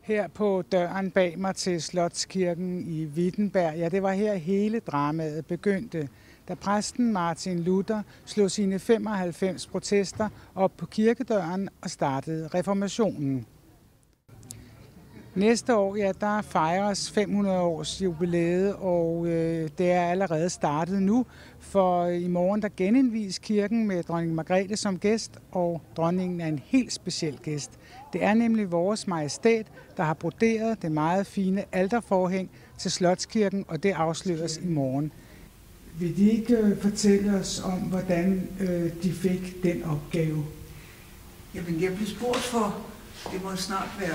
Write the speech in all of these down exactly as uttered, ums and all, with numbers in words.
Her på døren bag mig til Slotskirken i Wittenberg, ja, det var her hele dramaet begyndte, da præsten Martin Luther slog sine femoghalvfems protester op på kirkedøren og startede reformationen. Næste år, ja, der fejres fem hundrede års jubilæet, og øh, det er allerede startet nu, for i morgen der genindvies kirken med dronning Margrethe som gæst, og dronningen er en helt speciel gæst. Det er nemlig vores majestæt, der har broderet det meget fine alterforhæng til Slotskirken, og det afsløres i morgen. Vil de ikke fortælle os om, hvordan øh, de fik den opgave? Jamen, jeg blev spurgt for, det må snart være,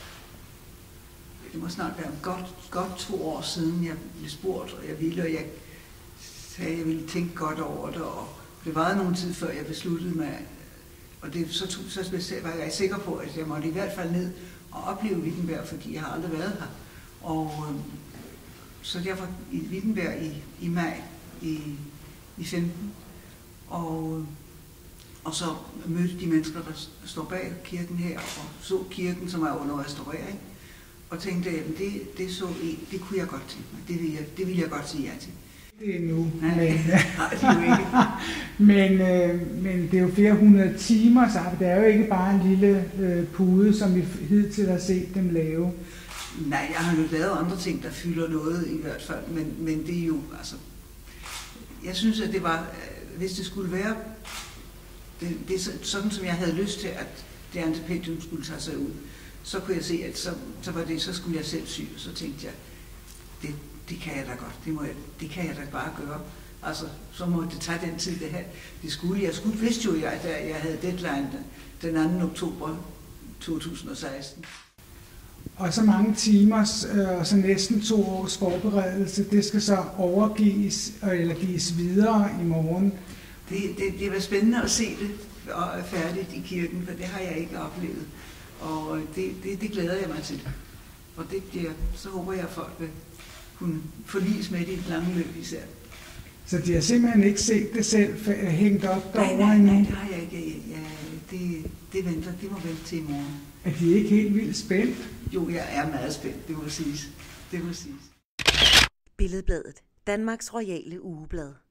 det må snart være godt, godt to år siden, jeg blev spurgt, og jeg ville, og jeg sagde, at jeg ville tænke godt over det, og det varede nogen tid før jeg besluttede mig, og det, så, tog, så var jeg sikker på, at jeg måtte i hvert fald ned og opleve Wittenberg, fordi jeg har aldrig været her. Og øh, så derfor i Wittenberg i, i maj i, i femten, og, og så mødte de mennesker, der står bag kirken her, og så kirken, som er under restaurering, og tænkte, at det, det, så, det kunne jeg godt tænke mig, det ville jeg, det ville jeg godt sige ja til. Det er nu, Nej, men, nej, det er jo ikke. men, øh, men det er jo flere hundrede timer, så det er jo ikke bare en lille øh, pude, som vi hidtil har set dem lave. Nej, jeg har jo lavet andre ting, der fylder noget i hvert fald, men, men det er jo, altså, jeg synes, at det var, hvis det skulle være, det, det er sådan, som jeg havde lyst til, at det antipendium skulle tage sig ud, så kunne jeg se, at så, så var det, så skulle jeg selv sy, og så tænkte jeg, det, det kan jeg da godt, det, må jeg, det kan jeg da bare gøre. Altså, så må det tage den tid, det her. Det skulle jeg. skulle vidste jo, jeg, at jeg havde deadline den anden oktober to tusind og seksten. Og så mange timers øh, og så næsten to års forberedelse, det skal så overgives eller gives videre i morgen. Det, det, det var spændende at se det og er færdigt i kirken, for det har jeg ikke oplevet. Og det, det, det glæder jeg mig til. Og det bliver, så håber jeg, at folk vil kunne forliges med det i et langt løb især. Så de har simpelthen ikke set det selv hængt op nej, derovre nej, endnu? Nej, det har jeg ikke. Ja, det, det venter, det må vente til i morgen. Er de ikke helt vildt spændt? Jo, jeg er meget spændt, det må siges. Det må siges. Billedbladet, Danmarks royale ugeblad.